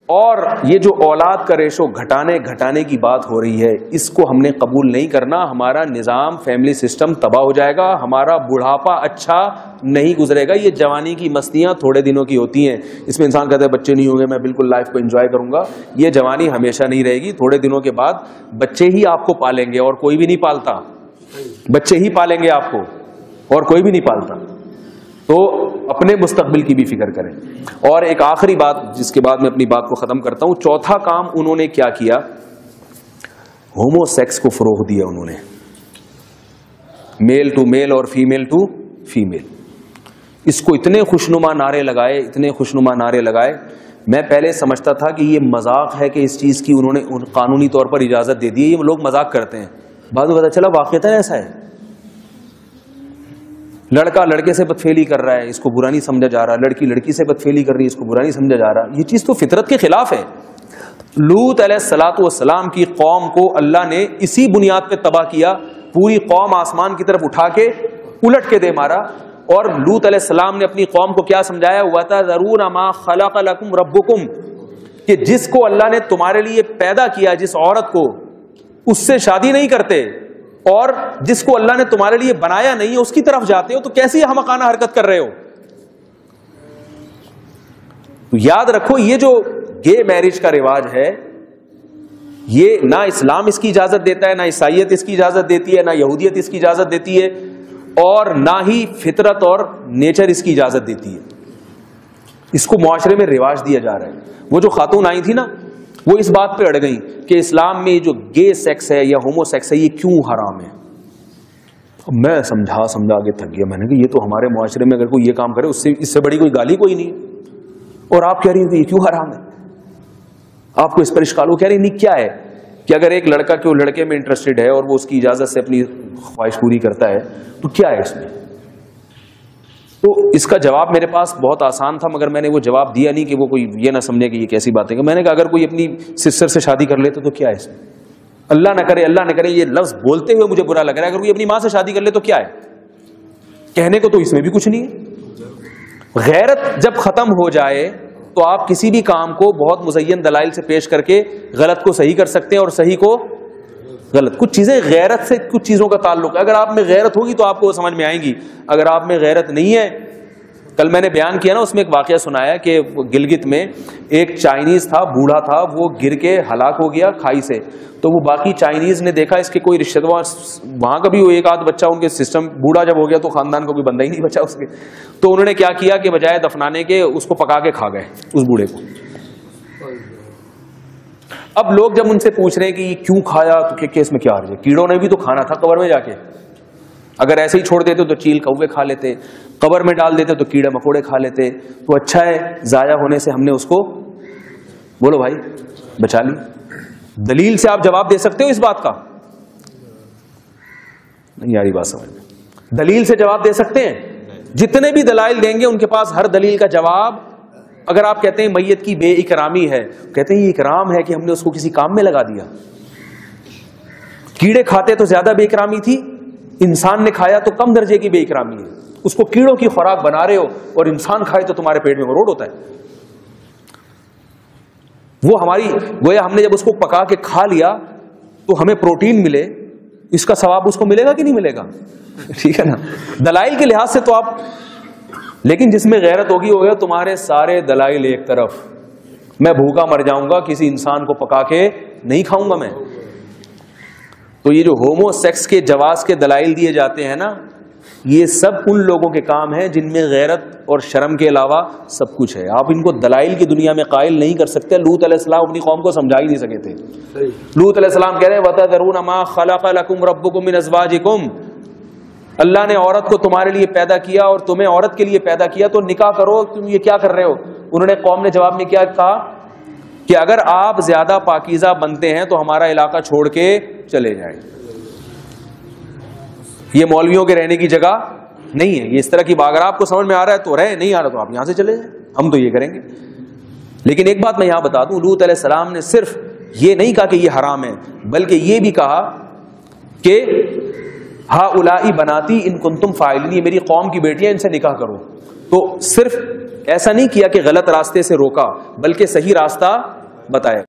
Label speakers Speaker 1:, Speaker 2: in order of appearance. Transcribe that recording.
Speaker 1: اور یہ جو اولاد کا ریشو گھٹانے کی بات ہو رہی ہے، اس کو ہم نے قبول نہیں کرنا. ہمارا نظام فیملی سسٹم تباہ ہو جائے گا، ہمارا بڑھاپا اچھا نہیں گزرے گا. یہ جوانی کی مستیاں تھوڑے دنوں کی ہوتی ہیں، اس میں انسان کہتا ہے بچے نہیں ہوں گے میں بالکل لائف کو انجوائے کروں گا. یہ جوانی ہمیشہ نہیں رہے گی. تھوڑے دنوں کے بعد بچے ہی آپ کو پالیں گے اور کوئی بھی نہیں پالتا. بچے ہی پالیں گے آپ کو اور کوئی بھی نہیں پالتا. تو اپنے مستقبل کی بھی فکر کریں. اور ایک آخری بات جس کے بعد میں اپنی بات کو ختم کرتا ہوں. چوتھا کام انہوں نے کیا کیا؟ ہومو سیکس کو فروغ دیا انہوں نے. میل ٹو میل اور فیمیل ٹو فیمیل. اس کو اتنے خوشنما نعرے لگائے. میں پہلے سمجھتا تھا کہ یہ مذاق ہے کہ اس چیز کی انہوں نے قانونی طور پر اجازت دے دی. یہ لوگ مذاق کرتے ہیں. بعد میں پتا چلا واقعتاً ایسا ہے. لڑکا لڑکے سے بدفعلی کر رہا ہے، اس کو برا نہیں سمجھا جا رہا. لڑکی لڑکی سے بدفعلی کر رہی ہے، اس کو برا نہیں سمجھا جا رہا. یہ چیز تو فطرت کے خلاف ہے. لوط علیہ السلام کی قوم کو اللہ نے اسی بنیاد پہ تباہ کیا. پوری قوم آسمان کی طرف اٹھا کے الٹ کے دے مارا. اور لوط علیہ السلام نے اپنی قوم کو کیا سمجھایا؟ وَتَذَرُونَ مَا خَلَقَ لَكُمْ رَبُّكُمْ، کہ جس کو اللہ نے تمہارے لیے پیدا کیا، جس عورت کو، اس سے شادی نہیں کرتے، اور جس کو اللہ نے تمہارے لیے بنایا نہیں ہے اس کی طرف جاتے ہو. تو کیسی احمقانہ حرکت کر رہے ہو؟ تو یاد رکھو یہ جو گے میرج کا رواج ہے، یہ نہ اسلام اس کی اجازت دیتا ہے، نہ عیسائیت اس کی اجازت دیتی ہے، نہ یہودیت اس کی اجازت دیتی ہے، اور نہ ہی فطرت اور نیچر اس کی اجازت دیتی ہے. اس کو معاشرے میں رواج دیا جا رہا ہے. وہ جو خاتون آئی تھی نا، وہ اس بات پہ اڑ گئی کہ اسلام میں جو گے سیکس ہے یا ہومو سیکس ہے یہ کیوں حرام ہے. میں سمجھا کے تھک گیا. میں نے کہا یہ تو ہمارے معاشرے میں اگر کوئی یہ کام کرے اس سے بڑی کوئی گالی کوئی نہیں ہے. اور آپ کہہ رہی ہیں کہ یہ کیوں حرام ہے؟ آپ کو اس پر اشکال ہو. کہہ رہی نہیں کیا ہے کہ اگر ایک لڑکا کیوں لڑکے میں انٹرسٹڈ ہے اور وہ اس کی اجازت سے اپنی خواہش پوری کرتا ہے تو کیا ہے اس میں؟ تو اس کا جواب میرے پاس بہت آسان تھا، مگر میں نے وہ جواب دیا نہیں کہ وہ کوئی یہ نہ سمجھے کہ یہ کیسی بات ہے. میں نے کہا اگر کوئی اپنی سسٹر سے شادی کر لیتے تو کیا ہے اس میں؟ اللہ نہ کرے یہ لفظ بولتے ہوئے مجھے برا لگ رہا ہے. اگر کوئی اپنی ماں سے شادی کر لے تو کیا ہے؟ کہنے کو تو اس میں بھی کچھ نہیں ہے. غیرت جب ختم ہو جائے تو آپ کسی بھی کام کو بہت مزین دلائل سے پیش کر کے غلط کو صحیح کر سکتے ہیں اور صحیح کو غلط. کچھ چیزیں غیرت سے کچھ چیزوں کا تعلق ہے. اگر آپ میں غیرت ہوگی تو آپ کو سمجھ میں آئیں گی. اگر آپ میں غیرت نہیں ہے، کل میں نے بیان کیا نا، اس میں ایک واقعہ سنایا کہ گلگت میں ایک چائنیز تھا، بوڑھا تھا، وہ گر کے ہلاک ہو گیا کھائی سے. تو وہ باقی چائنیز نے دیکھا اس کے کوئی رشتے دار وہاں کا بھی ایک آدھ بچہ، ان کے سسٹم بوڑھا جب ہو گیا تو خاندان کو کوئی بندہ ہی نہیں بچا اس کے. تو انہوں نے کیا کیا کہ بجائے دفنانے کے اس کو پکا کے کھا گئے اس بوڑھے کو. اب لوگ جب ان سے پوچھ رہے ہیں کہ یہ کیوں کھایا تو کہ اس میں کیا حرج ہے؟ کیڑوں نے بھی تو کھانا تھا قبر میں جا کے. اگر ایسے ہی چھوڑ دیتے تو چیل کوے کھا لیتے، قبر میں ڈال دیتے تو کیڑے مکوڑے کھا لیتے. تو اچھا ہے ضائع ہونے سے ہم نے اس کو، بولو بھائی، بچا لی. دلیل سے آپ جواب دے سکتے ہو اس بات کا؟ نہیں یاری بات سمجھ میں. دلیل سے جواب دے سکتے ہیں؟ جتنے بھی دلائل دیں گے ان کے پاس ہر دلیل کا جواب. اگر آپ کہتے ہیں میت کی بے اکرامی ہے، کہتے ہیں یہ اکرام ہے کہ ہم نے اس کو کسی کام میں لگا دیا. کیڑے کھاتے تو زیادہ بے اکرامی تھی، انسان نے کھایا تو کم درجے کی بے اکرامی ہے. اس کو کیڑوں کی خوراک بنا رہے ہو اور انسان کھائے تو تمہارے پیٹ میں مروڑ ہوتا ہے. وہ ہماری گویا ہم نے جب اس کو پکا کے کھا لیا تو ہمیں پروٹین ملے، اس کا ثواب اس کو ملے گا کہ نہیں ملے گا؟ ٹھیک ہے نا. دلائل کے لحاظ سے تو آپ، لیکن جس میں غیرت ہوگی وہ ہے تمہارے سارے دلائل ایک طرف. میں بھوکا مر جاؤں گا، کسی انسان کو پکا کے نہیں کھاؤں گا میں. تو یہ جو ہومو سیکس کے جواز کے دلائل دیے جاتے ہیں نا، یہ سب ان لوگوں کے کام ہیں جن میں غیرت اور شرم کے علاوہ سب کچھ ہے. آپ ان کو دلائل کی دنیا میں قائل نہیں کر سکتے. لوط علیہ السلام اپنی قوم کو سمجھا ہی نہیں سکے تھے. لوط علیہ السلام کہہ رہے ہیں وَتَذَرُونَ مَا خَلَقَ لَكُمْ رَبُّكُم مِّنْ أَزْوَاجِكُمْ، اللہ نے عورت کو تمہارے لیے پیدا کیا اور تمہیں عورت کے لیے پیدا کیا، تو نکاح کرو. تم یہ کیا کر رہے ہو؟ انہوں نے، قوم نے جواب میں کیا کہا کہ اگر آپ زیادہ پاکیزہ بنتے ہیں تو ہمارا علاقہ چھوڑ کے چلے جائیں. یہ مولویوں کے رہنے کی جگہ نہیں ہے. یہ اس طرح کی بات، اگر آپ کو سمجھ میں آ رہا ہے تو رہے، نہیں آ رہا تو آپ یہاں سے چلے جائیں، ہم تو یہ کریں گے. لیکن ایک بات میں یہاں بتا دوں، لوط علیہ السلام نے صرف یہ نہیں کہا کہ یہ حرام ہے، بلکہ یہ بھی کہا کہ ہؤلاء بناتی ان کنتم فاعلین، یہ میری قوم کی بیٹیاں، ان سے نکاح کرو. تو صرف ایسا نہیں کیا کہ غلط راستے سے روکا، بلکہ صحیح راستہ بتایا۔